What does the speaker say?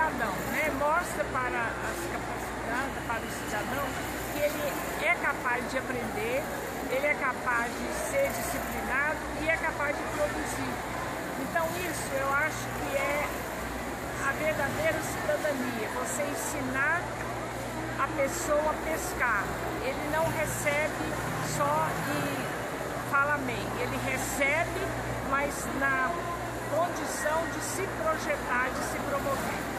cidadão, né? Mostra para as capacidades, para o cidadão, que ele é capaz de aprender, ele é capaz de ser disciplinado e é capaz de produzir. Então isso eu acho que é a verdadeira cidadania, você ensinar a pessoa a pescar. Ele não recebe só e fala amém, ele recebe, mas na condição de se projetar, de se promover.